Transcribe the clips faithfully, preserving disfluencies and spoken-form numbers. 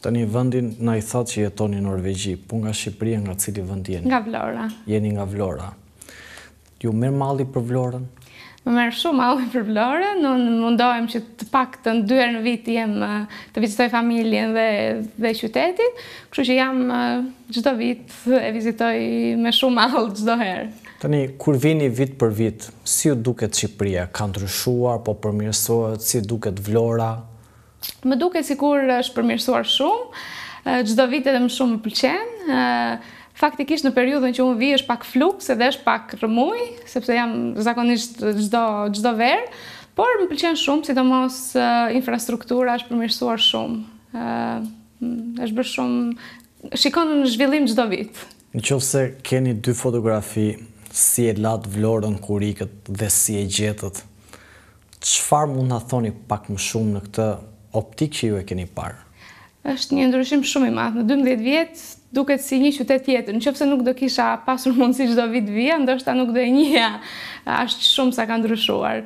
Tani vendin na i thot që jetoni në Norvegji, po nga Shqipëria, nga cili vend jeni? Nga Vlora. Jeni nga Vlora. Ju merr malli për Vlorën? Më merr shumë malli për Vlorën, unë mundohem që të paktën dy herë në vit jem të vizitoj familjen dhe dhe qytetin, kështu që jam çdo vit e vizitoj me shumë mall çdo herë. Tani, kur vini vit për vit, si ju duket Shqipëria? Ka ndryshuar, po përmirësohet, si duket Vlora? Më duket sikur është përmirësuar shumë, çdo vit edhe më shumë më pëlqen. Faktikisht në periudhën që unë vi është pak fluks edhe është pak rëmuj, sepse jam zakonisht çdo çdo verë, por më pëlqen shumë, sidomos infrastruktura është përmirësuar shumë. Është bërë shumë, shikon në zhvillim çdo vit. Nëse keni dy fotografi, si e lat Vlorën kur ikët dhe si e gjetët, çfarë mund na thoni pak më shumë në këtë optik që ju e keni parë? Është një ndryshim shumë i madh. Në dymbëdhjetë vjet duket si një qytet tjetër. Nëse nuk do kisha pasur mundësi çdo vit vija, ndoshta nuk do e njihja aq shumë sa ka ndryshuar.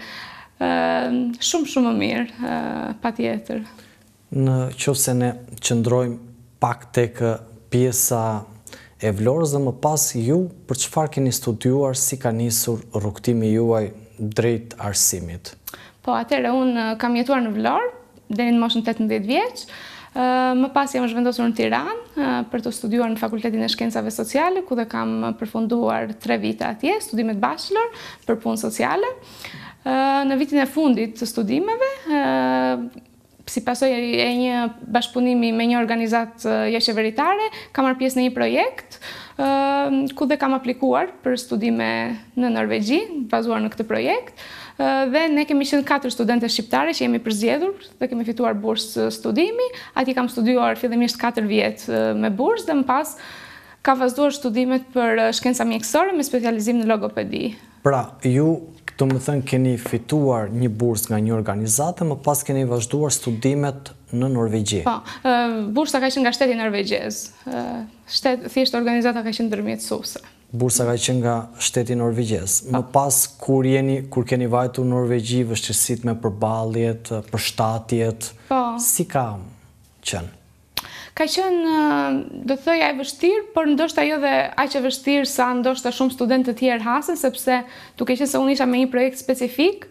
Ë shumë shumë më mirë, patjetër. Në qoftë se ne qëndrojmë pak tek pjesa e Vlorës dhe më pas ju, për çfarë keni studiuar, si ka nisur rrugtimi juaj drejt arsimit? Po, atëherë unë kam jetuar në Vlorë deri në moshën tetëmbëdhjetë vjeç. Më pas jam zhvendosur në Tiranë për të studiuar në Fakultetin e Shkencave Sociale, ku dhe kam përfunduar tre vite atje, studimet bachelor për punë sociale. Në vitin e fundit të studimeve, si pasojë e një bashkëpunimi me një organizatë jashtëqeveritare, kam marrë pjesë në një projekt ku dhe kam aplikuar për studime në Norvegji, bazuar në këtë projekt. Dhe ne kemi qenë katër studente shqiptare që jemi përzgjedhur dhe kemi fituar bursë studimi. Atje kam studiuar fillimisht katër vjet me bursë dhe më pas ka vazhduar studimet për shkenca mjekësore me specializim në logopedi. Pra, ju, do të thënë, keni fituar një bursë nga një organizatë, më pas keni vazhduar studimet në Norvegji. Po, bursa ka qenë nga shteti norvegjez. Shtet, thjesht organizata ka qenë ndërmjetësuese. Bursa ka qenë nga shteti norvegjez. Më pas, kur jeni, kur keni vajtur në Norvegji, vështirësitë me përballjet, përshtatjet, si ka qenë? Ka qenë, do të thoja, e vështirë, por ndoshta jo dhe aq e vështirë sa ndoshta shumë studentë të tjerë hasen, sepse duke qenë se unë isha me një projekt specifik,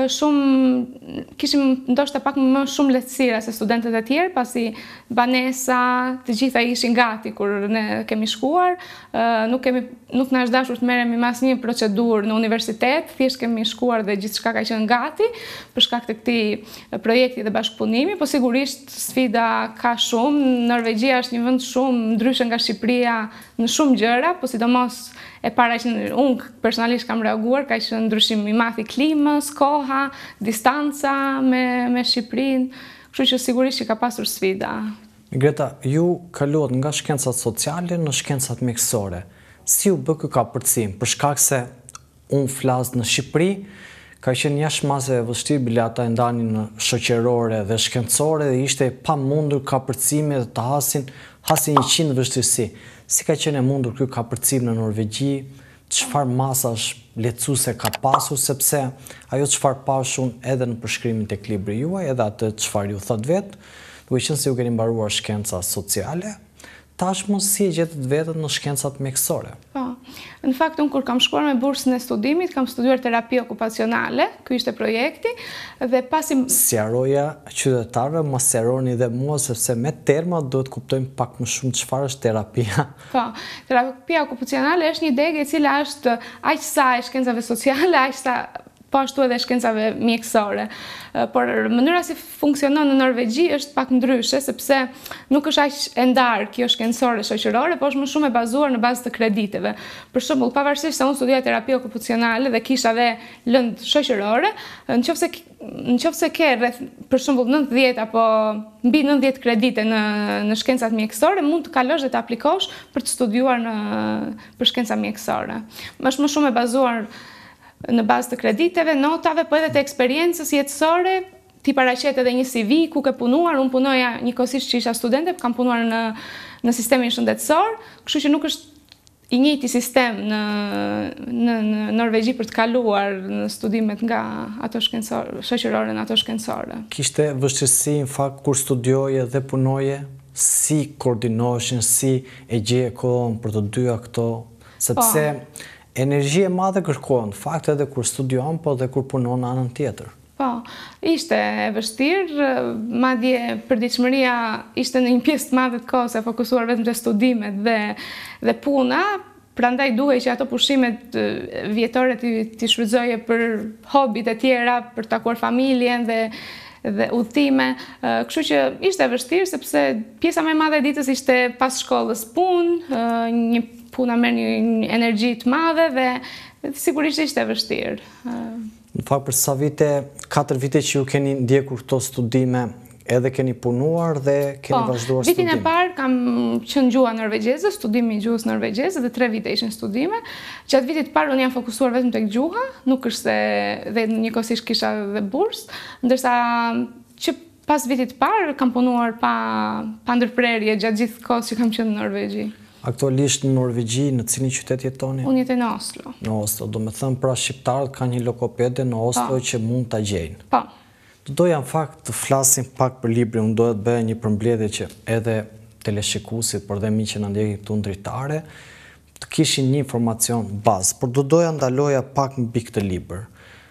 shumë kishim ndoshta pak më shumë lehtësira se studentët e tjerë, pasi banesa, të gjitha ishin gati kur ne kemi shkuar, nuk kemi nuk na është dashur të merremi me asnjë procedurë në universitet, thjesht kemi shkuar dhe gjithçka ka qenë gati për shkak të këtij projekti dhe bashkëpunimi, po sigurisht sfida ka shumë. Norvegjia është një vend shumë ndryshe nga Shqipëria në shumë gjëra, po sidomos e para që unë personalisht kam reaguar, ka qenë ndryshim i madh i klimës, koha, distanca me me Shqipërinë, kështu që sigurisht që ka pasur sfida. Greta, ju kaluat nga shkencat sociale në shkencat mjekësore. Si u bë ky kapërcim? Për shkak se unë flas në Shqipëri, ka qenë jashtëmase e vështirë bile ata e ndanin në shoqërore dhe shkencore dhe ishte pamundur kapërcimi dhe të hasin hasin një qind vështirësi. Si ka qenë e mundur ky kapërcim në Norvegji? Çfarë masash lehtësuese ka pasur, sepse ajo çfarë pashun edhe në përshkrimin tek libri juaj, edhe atë çfarë ju thot vet, duke qenë se ju keni mbaruar shkenca sociale, tashmë si e gjetët vetën në shkencat mjekësore? Po, në fakt unë kur kam shkuar me bursën e studimit, kam studiuar terapi okupacionale, ky ishte projekti, dhe pasi... Sqaroja qytetarëve, më sqaroni dhe mua, sepse me terma duhet kuptojmë pak më shumë çfarë është terapia. Po, terapia okupacionale është një degë e cila është aq sa e shkencave sociale, aq sa po ashtu edhe shkencave mjekësore. Por mënyra si funksionon në Norvegji është pak ndryshe, sepse nuk është aq e ndarë kjo shkencore shoqërore, por është më shumë e bazuar në bazë të krediteve. Për shembull, pavarësisht se unë studioj terapi okupacionale dhe kisha dhe lëndë shoqërore, nëse nëse ke rreth për shembull nëntëdhjetë apo mbi nëntëdhjetë kredite në në shkencat mjekësore, mund të kalosh dhe të aplikosh për të studiuar në për shkenca mjekësore. Është më shumë e bazuar në bazë të krediteve, notave, po edhe të eksperiencës jetësore, ti paraqet edhe një C V ku ke punuar, unë punoja njëkohësisht që isha studente, kam punuar në në sistemin shëndetësor, kështu që nuk është i njëjti sistem në në në Norvegji për të kaluar në studimet nga ato shkencore, shoqërore në ato shkencore. Kishte vështirësi në fakt kur studioje dhe punoje? si koordinoheshin, si e gjeje kohën për të dyja këto, sepse energji e madhe kërkohen, fakt edhe kur studion, po dhe kur punon në anën tjetër. Po, ishte e vështirë, madje përditshmëria ishte në një pjesë të madhe të kohës e fokusuar vetëm te studimet dhe dhe puna, prandaj duhej që ato pushimet vjetore t'i shfrytëzoje për hobit e tjera, për të takuar familjen dhe dhe udhëtime, kështu që ishte e vështirë sepse pjesa më e madhe e ditës ishte pas shkollës punë, një puna merr një energji të madhe dhe sigurisht ishte e vështirë. Në fakt për sa vite, katër vite që ju keni ndjekur këto studime, edhe keni punuar dhe keni vazhduar studime? Vitin e parë kam qenë gjuha norvegjeze, studimi i gjuhës norvegjeze dhe tre vite ishin studime. Gjatë vitit parë unë jam fokusuar vetëm tek gjuha, nuk është se dhe njëkohësisht kisha dhe bursë, ndërsa që pas vitit parë kam punuar pa pa ndërprerje gjatë gjithë kohës që kam qenë në Norvegji. Aktualisht në Norvegji, në cilin qytet jetoni? Unë jetoj në Oslo. Në Oslo, do me thënë pra shqiptarët ka një lokopede në Oslo që mund t'a gjejnë. Po. Doja në fakt të flasim pak për librin, unë doja të bëja një përmbledhje që edhe teleshikuesit, por dhe mi që në ndjekin këtu ndritare, të kishin një informacion bazë, por do doja ndaloja pak mbi këtë libër.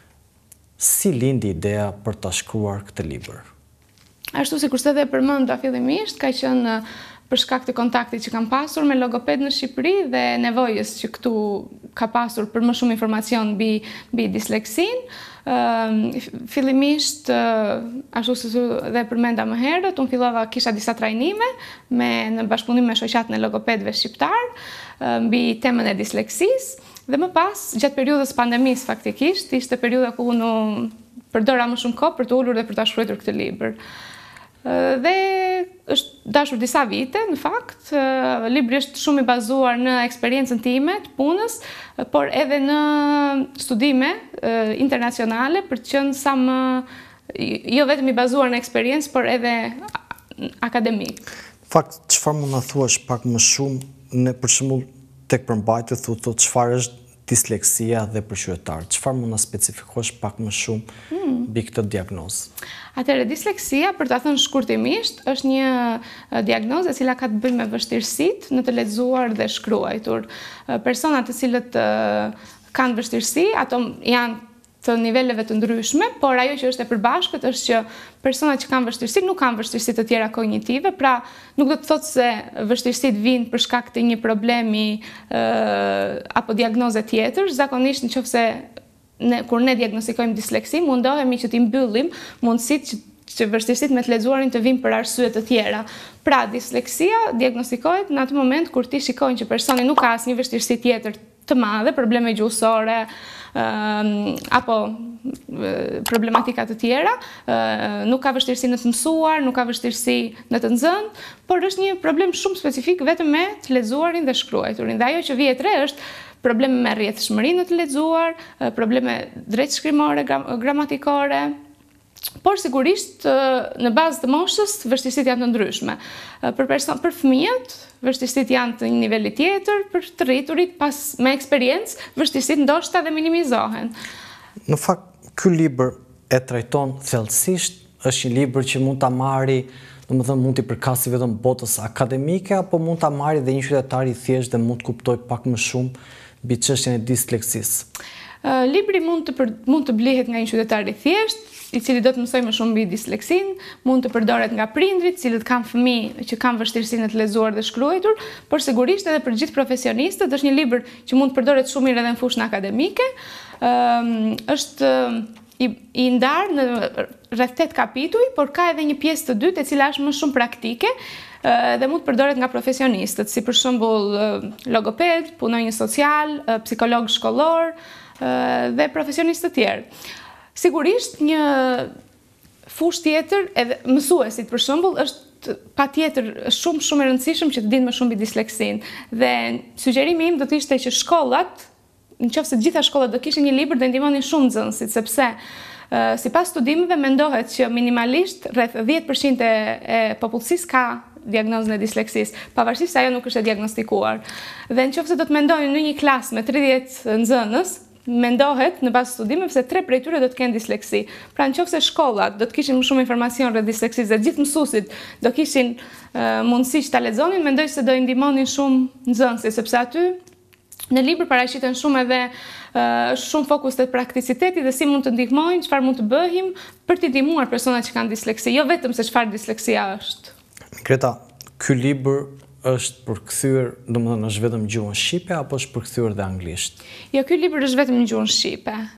Si lindi ideja për ta shkruar këtë libër? Ashtu si kurse dhe përmenda fillimisht, ka qenë për shkak të kontaktit që kam pasur me logoped në Shqipëri dhe nevojës që këtu ka pasur për më shumë informacion mbi mbi disleksin. Fillimisht, ashtu si dhe përmenda më herët, unë fillova kisha disa trajnime me në bashkëpunim me shoqatën e logopedëve shqiptar mbi temën e disleksisë dhe më pas, gjatë periudhës pandemisë faktikisht, ishte periudha ku unë përdora më shumë kohë për të ulur dhe për ta shkruar këtë libër. Dhe është dashur disa vite, në fakt, libri është shumë i bazuar në eksperiencën time të punës, por edhe në studime internacionale për të qenë sa më, jo vetëm i bazuar në eksperiencë, por edhe akademik. Në fakt, çfarë mund na thuash pak më shumë në për shembull tek përmbajtja thotë çfarë është disleksia dhe për qytetar? Çfarë mund na specifikosh pak më shumë mbi këtë diagnozë? Atëherë, disleksia, për ta thënë shkurtimisht, është një diagnozë e cila ka të bëjë me vështirësitë në të lexuar dhe shkruar. Persona të cilët kanë vështirësi, ato janë të niveleve të ndryshme, por ajo që është e përbashkët është që personat që kanë vështirësi nuk kanë vështirësi të tjera kognitive, pra nuk do të thotë se vështirësitë vijnë për shkak të një problemi apo diagnoze tjetër, zakonisht nëse Ne, kur ne diagnostikojmë disleksi, mundohemi që t'i mbyllim mundësitë që, që vështirësitë me të lexuarin të vinë për arsye të tjera. Pra, disleksia diagnostikohet në atë moment kur ti shikojnë që personi nuk ka asnjë vështirësi tjetër të madhe, probleme gjuhësore, um, apo problematika të tjera, uh, nuk ka vështirësi në të mësuar, nuk ka vështirësi në të nxënë, por është një problem shumë specifik vetëm me të lexuarin dhe shkruajturin. Dhe ajo që vije re është probleme me rrjedhshmëri në të lexuar, probleme drejtshkrimore, gramatikore, por sigurisht në bazë të moshës vështirësitë janë të ndryshme. Për person, për fëmijët, vështirësitë janë të një niveli tjetër, për të rriturit pas me eksperiencë, vështirësitë ndoshta dhe minimizohen. Në fakt, ky libër e trajton thellësisht, është një libër që mund ta marri, domethënë mund t'i përkasi vetëm botës akademike, apo mund ta marri dhe një qytetar i thjeshtë dhe mund të kuptoj pak më shumë mbi çështjen e disleksisë. Uh, libri mund të për, mund të blihet nga një qytetar i thjeshtë, i cili do të mësoj më shumë mbi disleksin, mund të përdoret nga prindrit, cilët kanë fëmijë që kanë vështirësi në të lexuar dhe shkruar, por sigurisht edhe për gjithë profesionistët është një libër që mund të përdoret shumë mirë edhe në fushën akademike. Um, është i, i ndarë në rreth tetë kapituj, por ka edhe një pjesë të dytë e cila është më shumë praktike dhe mund të përdoret nga profesionistët, si për shembull logoped, punonjës social, psikolog shkollor dhe profesionistë të tjerë. Sigurisht një fushë tjetër, edhe mësuesit për shembull, është patjetër shumë shumë e rëndësishëm që të dinë më shumë mbi disleksin. Dhe sugjerimi im do të ishte që shkollat, nëse të gjitha shkollat do kishin një libër, do ndihmonin shumë nxënësit, sepse sipas studimeve mendohet që minimalisht rreth dhjetë përqind e popullsisë ka diagnozën e disleksisë, pavarësisht se ajo nuk është e diagnostikuar. Dhe nëse do të mendojnë në një klasë me tridhjetë nxënës, mendohet në bazë studimeve se tre prej tyre do të kenë disleksi. Pra nëse shkollat do të kishin më shumë informacion rreth disleksisë dhe gjithë mësuesit do kishin uh, mundësi që ta lexonin, mendoj se do i ndihmonin shumë nxënësit, sepse aty në libër paraqiten shumë edhe uh, shumë fokus te prakticiteti dhe si mund të ndihmojnë, çfarë mund të bëjmë për të ndihmuar personat që kanë disleksi, jo vetëm se çfarë disleksia është. Greta, ky libër është përkthyer, domethënë është vetëm gjuhën shqipe apo është përkthyer dhe anglisht? Jo, ky libër është vetëm në gjuhën shqipe.